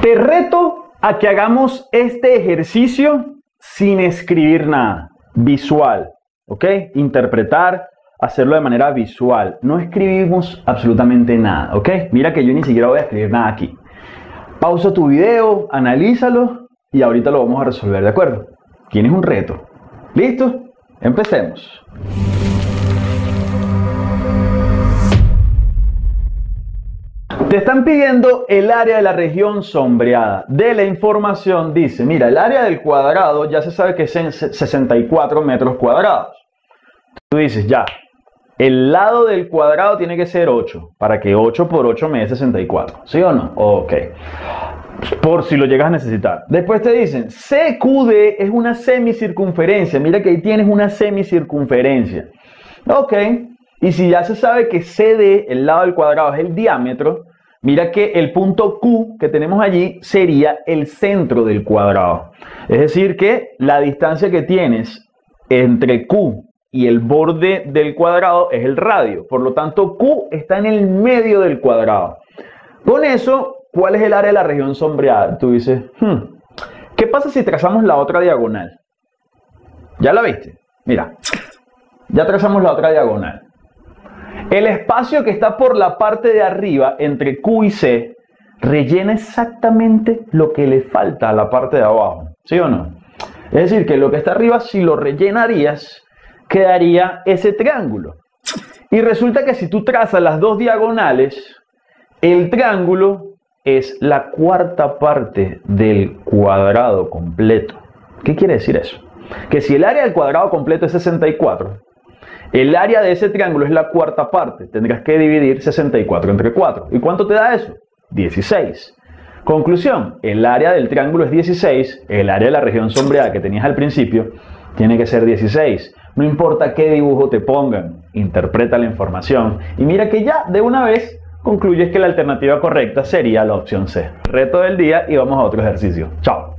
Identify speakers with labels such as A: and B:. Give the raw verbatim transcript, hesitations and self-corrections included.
A: Te reto a que hagamos este ejercicio sin escribir nada, visual, ¿ok? Interpretar, hacerlo de manera visual. No escribimos absolutamente nada, ¿ok? Mira que yo ni siquiera voy a escribir nada aquí. Pausa tu video, analízalo y ahorita lo vamos a resolver, ¿de acuerdo? Tienes un reto. ¿Listo? Empecemos. Te están pidiendo el área de la región sombreada. De la información dice, mira, el área del cuadrado ya se sabe que es en sesenta y cuatro metros cuadrados. Tú dices, ya, el lado del cuadrado tiene que ser ocho, para que ocho por ocho me dé sesenta y cuatro. ¿Sí o no? Ok. Por si lo llegas a necesitar. Después te dicen, C Q D es una semicircunferencia. Mira que ahí tienes una semicircunferencia. Ok. Y si ya se sabe que C D, el lado del cuadrado, es el diámetro, mira que el punto Q que tenemos allí sería el centro del cuadrado. Es decir que la distancia que tienes entre Q y el borde del cuadrado es el radio. Por lo tanto, Q está en el medio del cuadrado. Con eso, ¿cuál es el área de la región sombreada? Tú dices, hmm, ¿qué pasa si trazamos la otra diagonal? ¿Ya la viste? Mira, ya trazamos la otra diagonal. El espacio que está por la parte de arriba entre Q y C rellena exactamente lo que le falta a la parte de abajo, ¿sí o no? Es decir, que lo que está arriba, si lo rellenarías, quedaría ese triángulo. Y resulta que si tú trazas las dos diagonales, el triángulo es la cuarta parte del cuadrado completo. ¿Qué quiere decir eso? Que si el área del cuadrado completo es sesenta y cuatro, el área de ese triángulo es la cuarta parte. Tendrás que dividir sesenta y cuatro entre cuatro. ¿Y cuánto te da eso? dieciséis. Conclusión, el área del triángulo es dieciséis. El área de la región sombreada que tenías al principio tiene que ser dieciséis. No importa qué dibujo te pongan, interpreta la información. Y mira que ya de una vez concluyes que la alternativa correcta sería la opción C. Reto del día y vamos a otro ejercicio. Chao.